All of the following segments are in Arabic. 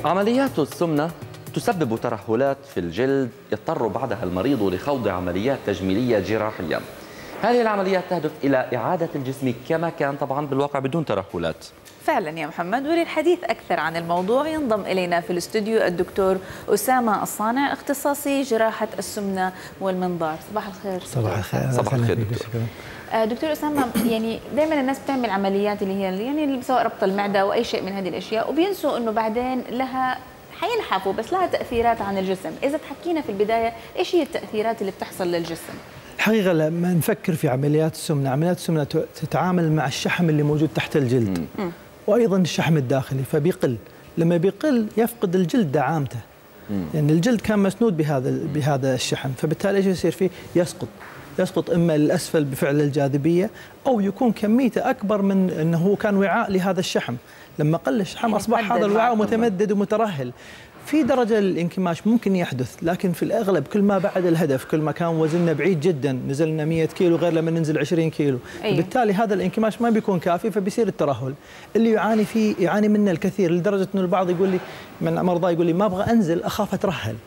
عمليات السمنة تسبب ترهلات في الجلد يضطر بعدها المريض لخوض عمليات تجميلية جراحية. هذه العمليات تهدف إلى إعادة الجسم كما كان، طبعا بالواقع بدون ترهلات. فعلا يا محمد. وللحديث أكثر عن الموضوع ينضم إلينا في الاستوديو الدكتور أسامة الصانع، اختصاصي جراحة السمنة والمنظار. صباح الخير. صباح الخير. صباح الخير دكتور. دكتور أسامة، يعني دائما الناس بتعمل عمليات اللي هي يعني سواء ربط المعدة أو أي شيء من هذه الأشياء، وبينسوا إنه بعدين لها حينحفوا بس لها تأثيرات عن الجسم. إذا تحكينا في البداية إيش هي التأثيرات اللي بتحصل للجسم؟ الحقيقة لما نفكر في عمليات السمنة، عمليات السمنة تتعامل مع الشحم اللي موجود تحت الجلد وأيضا الشحم الداخلي، فبيقل. لما بيقل يفقد الجلد دعامته، يعني الجلد كان مسنود بهذا الشحم، فبالتالي ايش يصير فيه؟ يسقط اما للاسفل بفعل الجاذبيه، او يكون كميته اكبر من انه هو كان وعاء لهذا الشحم. لما قل الشحم اصبح هذا الوعاء متمدد ومترهل. في درجه الانكماش ممكن يحدث، لكن في الاغلب كل ما بعد الهدف، كل ما كان وزننا بعيد جدا، نزلنا 100 كيلو غير لما ننزل 20 كيلو، بالتالي هذا الانكماش ما بيكون كافي، فبيصير الترهل اللي يعاني منه الكثير، لدرجه انه البعض يقول لي من مرضى يقول لي ما ابغى انزل اخاف اترهل.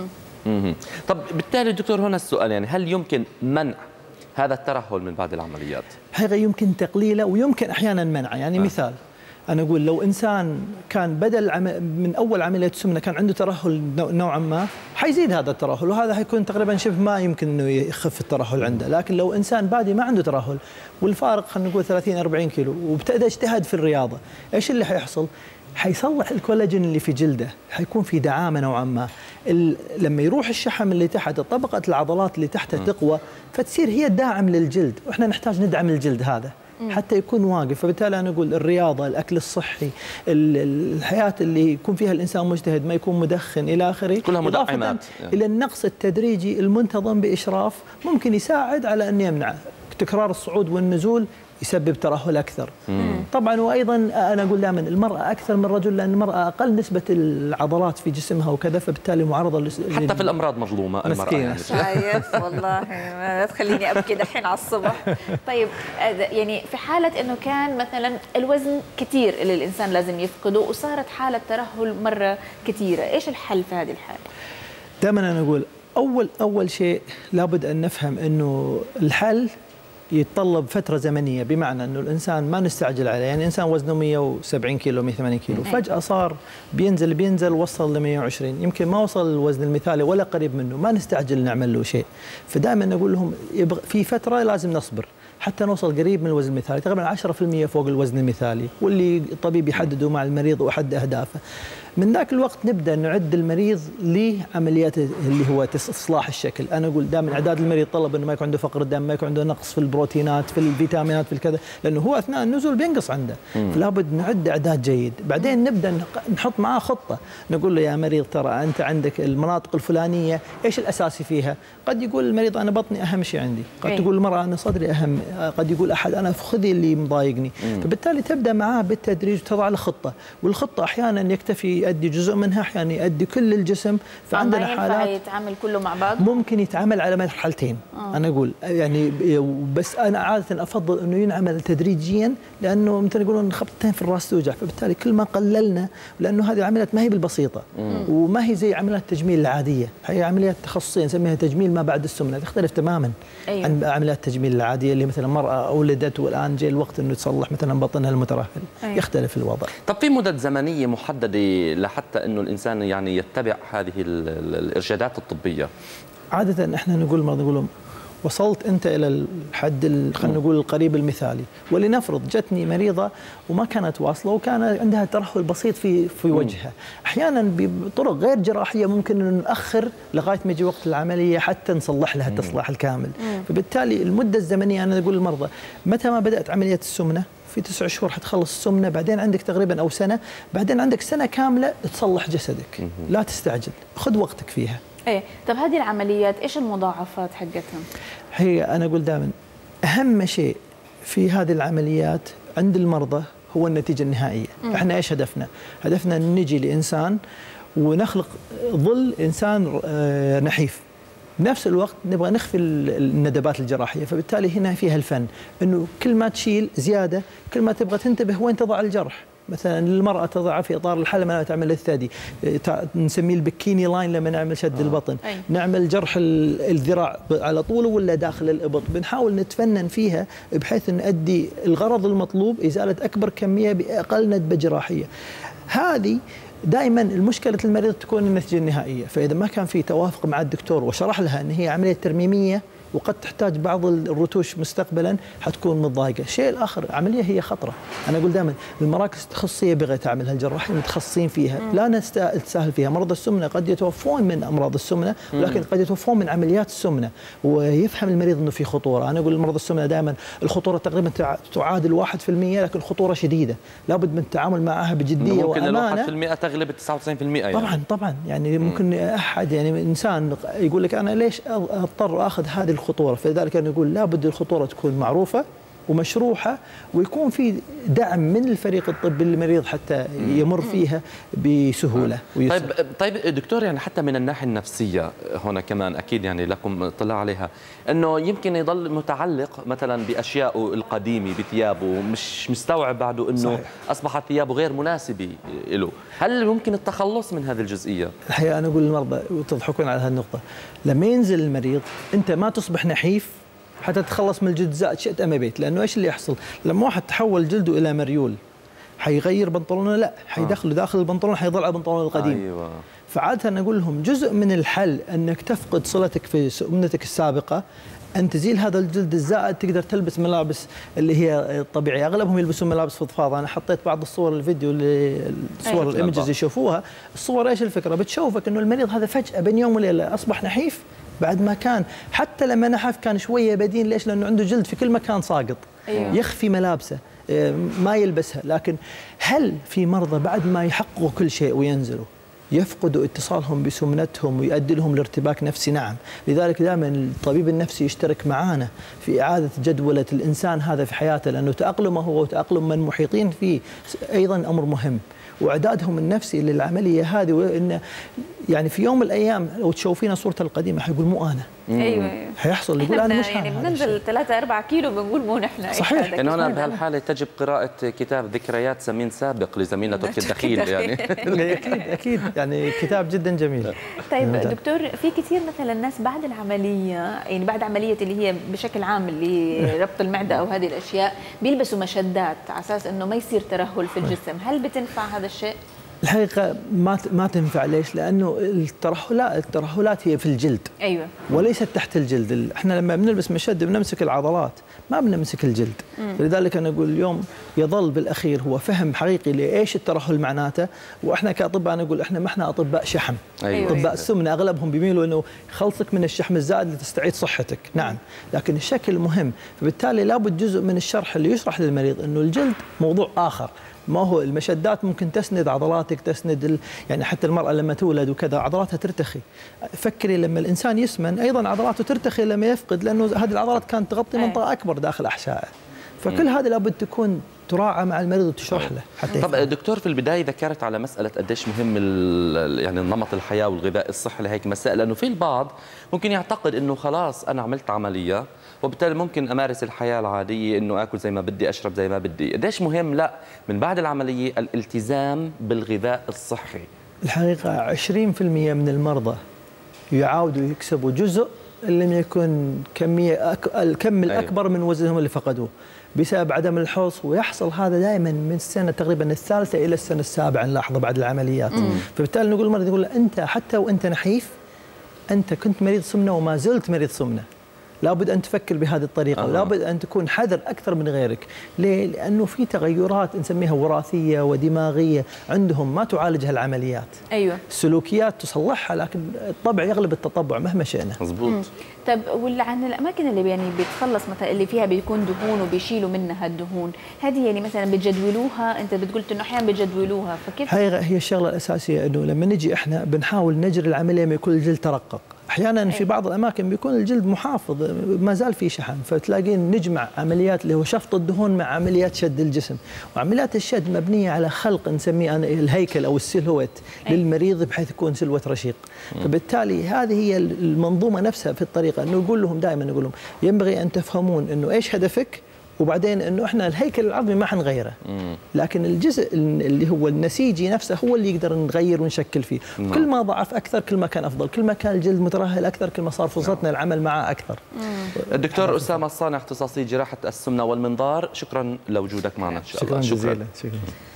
طب بالتالي دكتور هنا السؤال، يعني هل يمكن منع هذا الترهل من بعد العمليات؟ حقيقة يمكن تقليله ويمكن احيانا منعه، يعني مثال أنا أقول لو إنسان كان بدل من أول عملية سمنة كان عنده ترهل نوعا ما، حيزيد هذا الترهل، وهذا حيكون تقريبا شبه ما يمكن إنه يخف الترهل عنده. لكن لو إنسان بادي ما عنده ترهل والفارق خلينا نقول 30-40 كيلو وابتدى اجتهد في الرياضة، إيش اللي حيحصل؟ حيصلح الكولاجين اللي في جلده، حيكون في دعامة نوعا ما. لما يروح الشحم اللي تحت، طبقة العضلات اللي تحته تقوى، فتصير هي الداعم للجلد، وإحنا نحتاج ندعم الجلد هذا حتى يكون واقف. فبالتالي أنا أقول الرياضة، الأكل الصحي، الحياة اللي يكون فيها الإنسان مجتهد، ما يكون مدخن إلى آخره، كلها مدعمات إلى النقص التدريجي المنتظم بإشراف ممكن يساعد على أن يمنع تكرار الصعود والنزول، يسبب ترهل أكثر. طبعا وأيضا أنا أقول دائما المرأة أكثر من الرجل، لأن المرأة أقل نسبة العضلات في جسمها وكذا، فبالتالي معرضة حتى في الأمراض مظلومة المرأة. يعني شايف والله ما تخليني أبكي دحين على الصبح. طيب يعني في حالة إنه كان مثلا الوزن كثير اللي الإنسان لازم يفقده وصارت حالة ترهل مرة كثيرة، إيش الحل في هذه الحالة؟ دائما أنا أقول أول شيء لابد أن نفهم إنه الحل يتطلب فترة زمنية، بمعنى أنه الإنسان ما نستعجل عليه. يعني إنسان وزنه 170 كيلو 180 كيلو فجأة صار بينزل وصل ل 120، يمكن ما وصل الوزن المثالي ولا قريب منه، ما نستعجل نعمل له شيء. فدائما نقول لهم في فترة لازم نصبر حتى نوصل قريب من الوزن المثالي، تقريبا 10% فوق الوزن المثالي، واللي الطبيب يحدده مع المريض وحد أهدافه. من ذاك الوقت نبدأ نعد المريض لعمليات اللي هو إصلاح الشكل. أنا أقول دائما إعداد المريض طلب إنه ما يكون عنده فقر دم، ما يكون عنده نقص في البروتينات، في الفيتامينات، في الكذا، لأنه هو أثناء النزول بينقص عنده، فلا بد نعد إعداد جيد. بعدين نبدأ نحط معاه خطة، نقول له يا مريض ترى أنت عندك المناطق الفلانية إيش الأساسي فيها؟ قد يقول المريض أنا بطني أهم شيء عندي، قد تقول المرأة أنا صدري أهم، قد يقول أحد أنا فخذي اللي مضايقني. فبالتالي تبدأ معاه بالتدريج وتضع له خطة، والخطة أحيانا يكتفي يؤدي جزء منها، أحيانا يؤدي كل الجسم. فعندنا حالات يتعامل كله مع بعض، ممكن يتعامل على مرحلتين. أنا أقول يعني بس أنا عادة أفضل إنه ينعمل تدريجيا، لأنه مثل يقولون خبطتين في الراس توجع، فبالتالي كل ما قللنا، لأنه هذه العمليات ما هي بالبسيطة وما هي زي عمليات التجميل العادية، هي عمليات تخصصية نسميها تجميل ما بعد السمنة، تختلف تماما عن عمليات التجميل العادية اللي مثلا مرأة أولدت والآن جاء الوقت إنه تصلح مثلا بطنها المترهل. يختلف الوضع. طب في مدة زمنية محددة لحتى إنه الإنسان يعني يتبع هذه الإرشادات الطبية؟ عادة احنا نقول لهم وصلت انت الى الحد خلينا نقول القريب المثالي، ولنفرض جتني مريضه وما كانت واصله وكان عندها ترهل بسيط في وجهها، احيانا بطرق غير جراحيه ممكن ان نؤخر لغايه ما يجي وقت العمليه حتى نصلح لها التصليح الكامل. فبالتالي المده الزمنيه انا اقول للمرضى متى ما بدات عمليه السمنه في 9 شهور حتخلص السمنه، بعدين عندك تقريبا او سنه، بعدين عندك سنه كامله تصلح جسدك. لا تستعجل، خذ وقتك فيها. ايه. طب هذه العمليات ايش المضاعفات حقتها؟ هي انا اقول دائما اهم شيء في هذه العمليات عند المرضى هو النتيجه النهائيه. احنا ايش هدفنا؟ هدفنا ان نجي لانسان ونخلق ظل انسان نحيف. بنفس الوقت نبغى نخفي الندبات الجراحيه، فبالتالي هنا فيها الفن، انه كل ما تشيل زياده كل ما تبغى تنتبه وين تضع الجرح. مثلا المرأة تضع في إطار الحلم أنا تعمل الثدي، نسميه البكيني لاين لما نعمل شد البطن، نعمل جرح الذراع على طوله ولا داخل الإبط، بنحاول نتفنن فيها بحيث نؤدي الغرض المطلوب إزالة أكبر كمية بأقل ندبة جراحية. هذه دائما المشكلة المريض تكون النتيجة النهائية، فإذا ما كان في توافق مع الدكتور وشرح لها أن هي عملية ترميمية وقد تحتاج بعض الرتوش مستقبلا حتكون متضايقه. الشيء الاخر عمليه هي خطره، انا اقول دائما المراكز التخصصيه بغيت تعملها الجراحين متخصصين فيها، لا نستسهل فيها. مرضى السمنه قد يتوفون من امراض السمنه ولكن قد يتوفون من عمليات السمنه، ويفهم المريض انه في خطوره. انا اقول لمرضى السمنه دائما الخطوره تقريبا تعادل 1%، لكن خطوره شديده، لابد من التعامل معها بجديه وامانه. ممكن ال 1% تغلب ال 99% يعني. طبعا يعني ممكن احد يعني انسان يقول لك انا ليش اضطر اخذ هذه الخطوره، فلذلك انا اقول لابد الخطوره تكون معروفه ومشروحه ويكون في دعم من الفريق الطبي للمريض حتى يمر فيها بسهوله ويسر. طيب دكتور، يعني حتى من الناحيه النفسيه هنا كمان اكيد يعني لكم اطلاع عليها، انه يمكن يضل متعلق مثلا باشيائه القديمه بثيابه، مش مستوعب بعده انه صحيح. اصبحت ثيابه غير مناسبه له، هل ممكن التخلص من هذه الجزئيه؟ الحقيقه انا اقول للمرضى وتضحكون على هذه النقطه، لما ينزل المريض انت ما تصبح نحيف حتى تتخلص من الجلد زائد شئت ام ابيت، لانه ايش اللي يحصل؟ لما واحد تحول جلده الى مريول حيغير بنطلونه؟ لا، حيدخله داخل البنطلون، حيظل على البنطلون القديم. أيوة. فعاده انا اقول لهم جزء من الحل انك تفقد صلتك في سمنتك السابقه، ان تزيل هذا الجلد الزائد، تقدر تلبس ملابس اللي هي الطبيعيه، اغلبهم يلبسون ملابس فضفاضه. انا حطيت بعض الصور الفيديو الصور الايمجز يشوفوها، الصور ايش الفكره؟ بتشوفك انه المريض هذا فجاه بين يوم وليله اصبح نحيف بعد ما كان حتى لما نحف كان شويه بدين. ليش؟ لانه عنده جلد في كل مكان ساقط. يخفي ملابسه ما يلبسها. لكن هل في مرضى بعد ما يحققوا كل شيء وينزلوا يفقدوا اتصالهم بسمنتهم ويؤدي لهم لارتباك نفسي؟ نعم. لذلك دائما الطبيب النفسي يشترك معنا في إعادة جدولة الإنسان هذا في حياته، لأنه تأقلمه هو وتأقلم من محيطين فيه أيضا أمر مهم، وإعدادهم النفسي للعملية هذه. وإن يعني في يوم من الأيام لو تشوفينا صورته القديمة حيقول مو أنا. ايوه حيحصل يقول انا مش يعني بننزل 3-4 كيلو بنقول مو نحن. صحيح. انه هنا بهالحاله تجب قراءه كتاب ذكريات سمين سابق لزميلنا تركي الدخيل يعني. اكيد يعني كتاب جدا جميل. طيب دكتور، في كثير مثلا الناس بعد العمليه، يعني بعد عمليه اللي هي بشكل عام اللي ربط المعده او هذه الاشياء، بيلبسوا مشدات على اساس انه ما يصير ترهل في الجسم، هل بتنفع هذا الشيء؟ الحقيقة ما تنفع. ليش؟ لأنه الترهلات هي في الجلد. أيوة. وليست تحت الجلد. احنا لما بنلبس مشد بنمسك العضلات ما بنمسك الجلد. لذلك أنا أقول اليوم يظل بالأخير هو فهم حقيقي لإيش الترهل معناته. وإحنا كأطباء أنا أقول إحنا ما إحنا أطباء شحم. أيوة. أطباء السمنة أغلبهم بيميلوا إنه خلصك من الشحم الزائد لتستعيد صحتك. نعم. لكن الشكل مهم، فبالتالي لابد جزء من الشرح اللي يشرح للمريض إنه الجلد موضوع آخر. ما هو المشدات ممكن تسند عضلاتك، تسند يعني حتى المرأة لما تولد وكذا عضلاتها ترتخي. فكري لما الإنسان يسمن أيضا عضلاته ترتخي لما يفقد، لأنه هذه العضلات كانت تغطي منطقة أكبر داخل أحشائه. فكل هذا لابد تكون تراعى مع المريض وتشرح له حتى. طب دكتور، في البداية ذكرت على مسألة قديش مهم يعني نمط الحياة والغذاء الصحي لهيك مسائل، لأنه في البعض ممكن يعتقد إنه خلاص أنا عملت عملية وبالتالي ممكن أمارس الحياة العادية، إنه آكل زي ما بدي، أشرب زي ما بدي. قديش مهم لا من بعد العملية الالتزام بالغذاء الصحي؟ الحقيقة 20% من المرضى يعاودوا يكسبوا جزء لم يكن الكم الأكبر من وزنهم اللي فقدوه بسبب عدم الحرص. ويحصل هذا دائما من السنة تقريبا الثالثة إلى السنة السابعة نلاحظه بعد العمليات. فبالتالي نقول المريض يقول أنت حتى وأنت نحيف أنت كنت مريض سمنة وما زلت مريض سمنة، لابد أن تفكر بهذه الطريقة. ولابد أن تكون حذر أكثر من غيرك. ليه؟ لأنه في تغيرات نسميها وراثية ودماغية عندهم ما تعالجها العمليات. أيوة. السلوكيات تصلحها، لكن الطبع يغلب التطبع مهما شئنا. مظبوط. طيب عن الأماكن اللي يعني بتخلص مثلا اللي فيها بيكون دهون وبيشيلوا منها الدهون، هذه يعني مثلا بتجدولوها؟ أنت بتقولت إنه أحيانا بتجدولوها، فكيف؟ هي الشغلة الأساسية إنه لما نجي إحنا بنحاول نجري العملية ما يكون الجلد ترقق. احيانا في بعض الاماكن بيكون الجلد محافظ ما زال في شحم، فتلاقين نجمع عمليات اللي هو شفط الدهون مع عمليات شد الجسم. وعمليات الشد مبنيه على خلق نسميه الهيكل او السيلويت للمريض بحيث يكون سيلويت رشيق. فبالتالي هذه هي المنظومه نفسها في الطريقه، انه نقول لهم دائما نقول لهم ينبغي ان تفهمون انه ايش هدفك وبعدين انه احنا الهيكل العظمي ما حنغيره، لكن الجزء اللي هو النسيجي نفسه هو اللي يقدر نغير ونشكل فيه. كل ما ضعف اكثر كل ما كان افضل، كل ما كان الجلد مترهل اكثر كل ما صار فرصتنا العمل معه اكثر. الدكتور اسامه الصانع، اختصاصي جراحه السمنه والمنظار، شكرا لوجودك معنا ان شاء الله. شكرا جزيلا. شكرا.